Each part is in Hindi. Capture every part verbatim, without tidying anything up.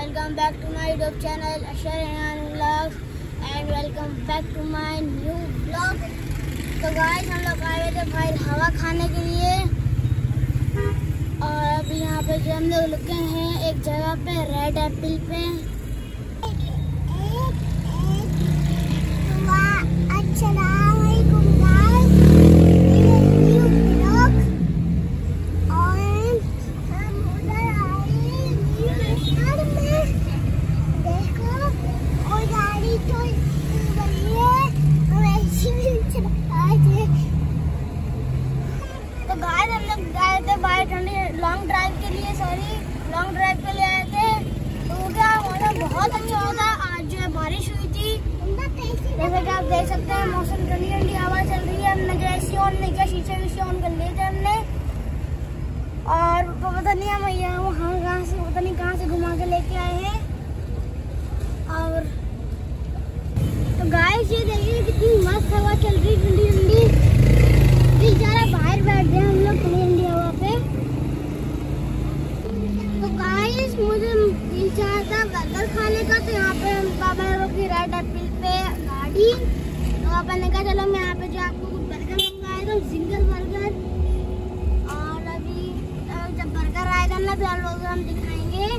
welcome back to my YouTube channel Ashar Rehan Vlogs and welcome back to my new vlog। तो गाइस हम लोग आए थे भाई हवा खाने के लिए और अभी यहाँ पे जो हम लोग रुके हैं एक जगह पे रेड एप्पल पे। लॉन्ग ड्राइव के लिए सॉरी लॉन्ग ड्राइव के लिए आए थे तो क्या मौसम बहुत अच्छा होगा। आज जो है बारिश हुई थी जैसे कि आप देख सकते हैं मौसम ठंडी ठंडी हवा चल रही है। हमने जो एसी ऑन नहीं किया, शीशे वीशे ऑन कर लिए थे हमने और तो पता नहीं हम यहाँ वहाँ कहाँ से पता नहीं कहाँ से घुमा के लेके आए हैं। और तो गाइस ये देखिए कितनी मस्त हवा चल रही ठंडी ठंडी। बेचारा बाहर बैठ गए हम लोग ठंडी ठंडी हवा पे। तो गाइस मुझे दिल चाहा था बर्गर खाने का तो यहाँ पे पापा ने रोकी रेड एप्पल पे गाड़ी। तो पापा ने कहा चलो मैं यहाँ पे जो आपको कुछ बर्गर मंगाए थे सिंगल बर्गर और अभी जब बर्गर आएगा ना तो हम लोग हम दिखाएंगे।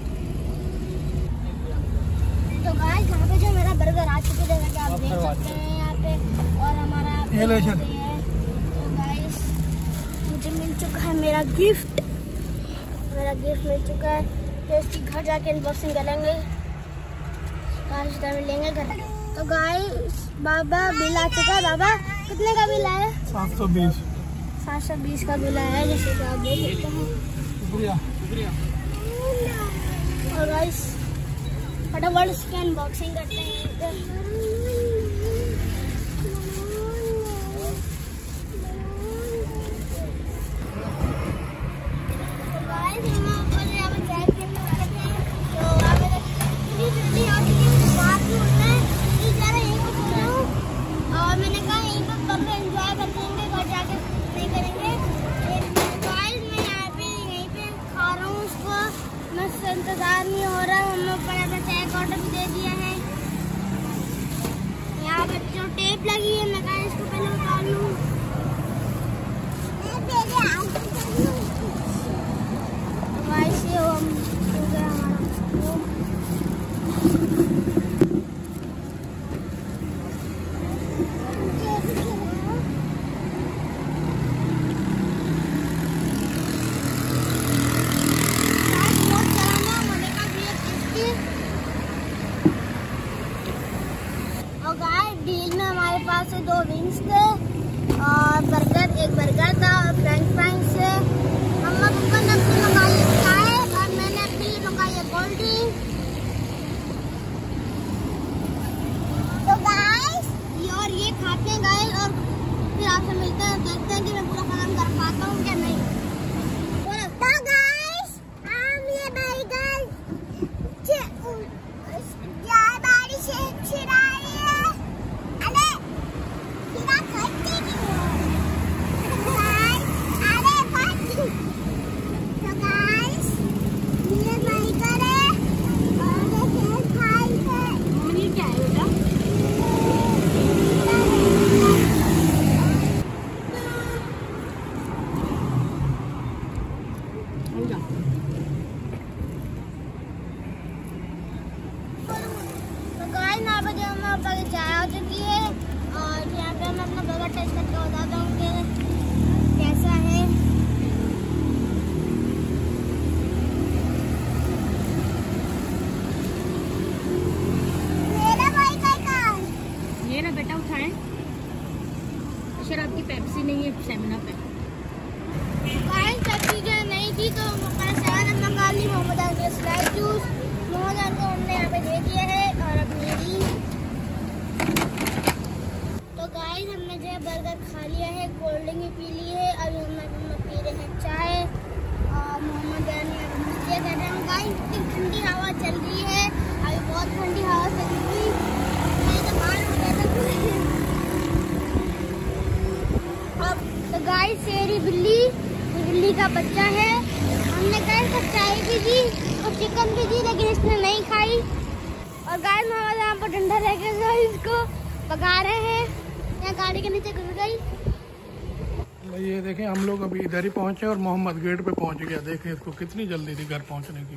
तो गाइस यहाँ पे जो मेरा बर्गर आ चुके जैसा कि आप देख सकते हैं यहाँ पे और हमारा है। तो गाइस मुझे मिल चुका है मेरा गिफ्ट मेरा गिफ्ट मिल चुका है। तो इसकी घर जाके अनबॉक्सिंग करेंगे, कहाँ मिलेंगे घर। तो गाइस बाबा बिल आ चुका है। बाबा कितने का बिल आया? सात सौ बीस सात सौ बीस का बिल आया है जैसे कि आप देख सकते हैं। शुक्रिया शुक्रिया। और गाइस फटाफट इसकी अनबॉक्सिंग करते हैं। इंतजार नहीं हो रहा है, हम लोग बड़ा सा चेक ऑर्डर भी दे दिया है। यहाँ पे जो टेप लगी है मैं कहा इसको पहले उतार लूँ। ये हो गया हमारा। डील में हमारे पास दो विंग्स थे और बर्गर एक बर्गर था और फ्रेंच फ्राइज से हम लोग उनको नब्बे मंगाई चाय और मैंने अपने लिए मंगाई कोल्ड ड्रिंक। तो गाइस ये और ये खाते हैं गाइस और फिर आपसे मिलते हैं, देखते हैं कि मैं पूरा खत्म कर पाता हूँ क्या नहीं। तो गाइस हम ये बर्गर बारिश से छिड़ा चाय आ चुकी है और यहाँ पे मैं अपना बर्गर टेस्ट करके बताता हूँ कि कैसा है। मेरा भाई का ये ना बेटा उठाए शराब की पेप्सी नहीं है सेवन अप है। पेप्सी जो नहीं थी तो सेवन अप मंगा ली। मोहम्मद के स्लाइस जूस मोहम्मद को हमने यहाँ पे दे दिया है और अब मेरी गाइस हमने जो है बर्गर खा लिया है, कोल्ड ड्रिंक भी पी ली है। अभी हम लोग पी रहे हैं चाय और मोहम्मद मस्तियाँ कर रहे हैं। गाइस इतनी ठंडी हवा चल रही है, अभी बहुत ठंडी हवा चल रही है तो बाहर हो गया था। अब तो गाइस शेरी बिल्ली बिल्ली का बच्चा है। हमने कहा इसको चाय भी दी और चिकन भी थी लेकिन इसने नहीं खाई। और गाइस हमारे यहाँ पर डंडा लेके जो इसको पका रहे हैं, यहाँ गाड़ी के नीचे घुस गई। ये देखें हम लोग अभी इधर ही पहुंचे और मोहम्मद गेट पे पहुंच गया। देखें इसको कितनी जल्दी थी घर पहुंचने की।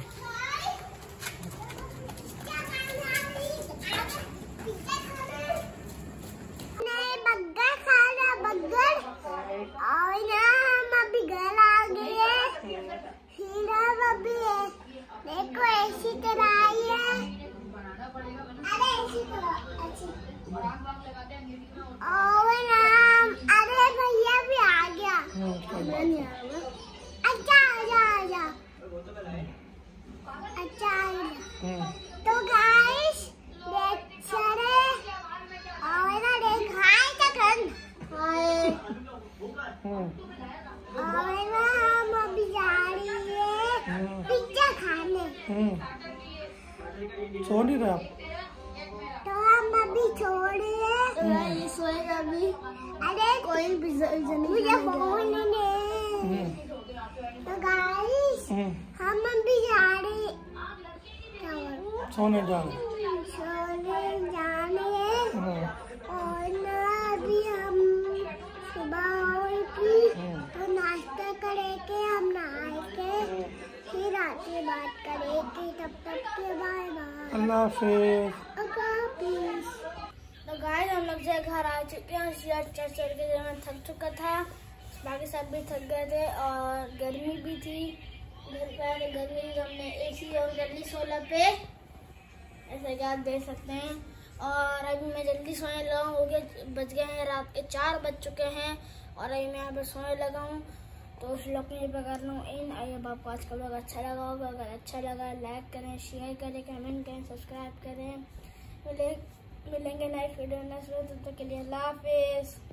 बर्गर खाना बर्गर और ना हम अभी घर आ गए। अभी देखो ऐसी तरह आई है। अरे ऐसी तरह अच्छी और ना अरे भैया भी आ गया। अच्छा आजा आजा अच्छा आजा। तो गाइस देख सारे और ना देख हाय तकन हाय और ना हम अभी जा रही है पिज्जा खाने। सो नहीं रहे आप? तो हम अभी छोड़े हैं सोए अभी। अरे कोई पिज्जा मुझे फोन नहीं। तो गाइस हम अभी जा रहे सोने जा रहे सोने जाने और ना अभी हम सुबह उठी तो नाश्ता करेंगे, हम नहाए के फिर आके बात करेंगे। तब तक के बाय बाय, अल्लाह हाफिज़। तो गाइस हम लोग जो घर आ चुके हैं। चढ़ चढ़ चढ़ के मैं थक चुका था, बाकी सब भी थक गए थे और गर्मी भी थी। घर पर गर्मी भी हमने एसी और जल्दी सोलर पे ऐसे कि आप देख सकते हैं। और अभी मैं जल्दी सोने लगा हूँ, हो गए बज गए हैं रात के चार बज चुके हैं और अभी मैं यहाँ पर सोने लगा हूँ। तो उस लोग नहीं पकड़ रहा हूँ इन। आई अब आपको आज का व्लॉग अच्छा लगा होगा, अगर अच्छा लगा लाइक करें, शेयर करें, कमेंट करें, सब्सक्राइब करें। मिले मिलेंगे नेक्स्ट वीडियो नेक्स्ट वीडियो, तब तक के लिए अल्लाह हाफिज़।